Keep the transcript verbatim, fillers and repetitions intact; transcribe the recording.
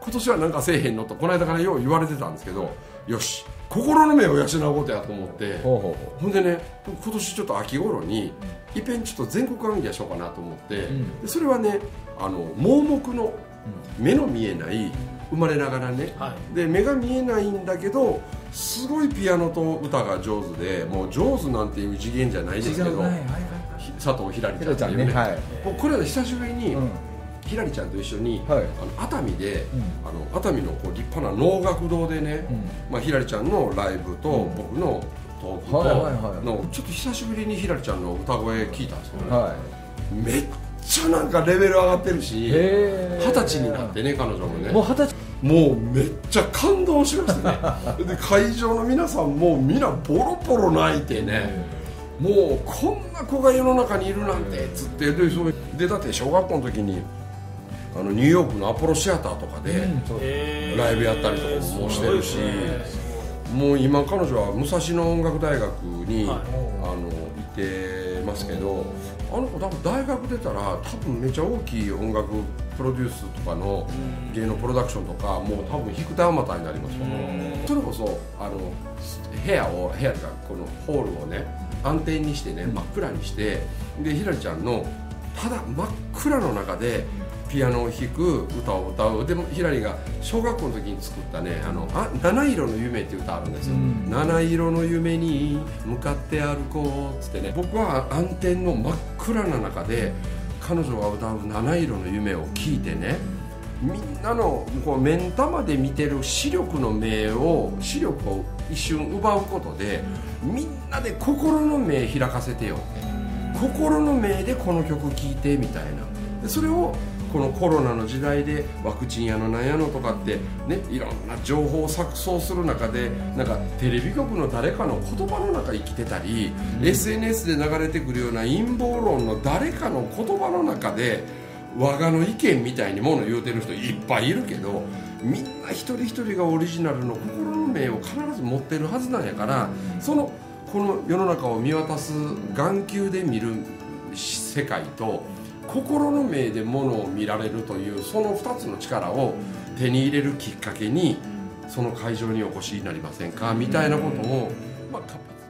今年はなんかせえへんのとこの間からよう言われてたんですけど、よし心の目を養うことやと思って、ほうほうほう、ほんでね今年ちょっと秋頃にいっぺんちょっと全国暗記しようかなと思って、うん、でそれはねあの盲目の目の見えない生まれながらね、はい、で目が見えないんだけどすごいピアノと歌が上手で、もう上手なんていう次元じゃないですけど、はいはいはい、佐藤ひらりちゃんっていうね、ね、はい、もうこれは久しぶりに、うん、ひらりちゃんと一緒に、はい、あの熱海で、うん、あの熱海のこう立派な能楽堂でね、うん、まあ、ひらりちゃんのライブと、うん、僕のトークと、はいはいはい、のちょっと久しぶりにひらりちゃんの歌声聞いたんですよね、はい、めっちゃなんかレベル上がってるし、二十歳になってね彼女もね、もう二十歳、もうめっちゃ感動しましたねで会場の皆さんもみんなボロボロ泣いてね、もうこんな子が世の中にいるなんてつって、でそうでだって小学校の時にあのニューヨークのアポロシアターとかでライブやったりとかもしてるし、もう今彼女は武蔵野音楽大学に、はい、あの行ってますけど、あの子多分大学出たら多分めちゃ大きい音楽プロデュースとかの芸能プロダクションとかもう多分引く手あまたになりますよね。それこそあの部屋を部屋とかこのホールをね暗転にしてね真っ暗にして、でひらりちゃんのただ真っ暗の中でピアノを弾く歌を歌う。でもひらりが小学校の時に作ったね「あのあ七色の夢」っていう歌あるんですよ、うん、七色の夢に向かって歩こうっつってね、僕は暗転の真っ暗な中で彼女が歌う七色の夢を聴いてね、みんなのこう目ん玉で見てる視力の目を視力を一瞬奪うことで、みんなで心の目開かせてよ、心の目でこの曲聴いてみたいな。でそれをこのコロナの時代でワクチンやのなんやのとかってね、いろんな情報を錯綜する中でなんかテレビ局の誰かの言葉の中生きてたり、うん、エスエヌエス で流れてくるような陰謀論の誰かの言葉の中で我がの意見みたいにもの言うてる人いっぱいいるけど、みんな一人一人がオリジナルの心の目を必ず持ってるはずなんやから、そのこの世の中を見渡す眼球で見る世界と心の目でものを見られるというそのふたつの力を手に入れるきっかけにその会場にお越しになりませんかみたいなことを、まあ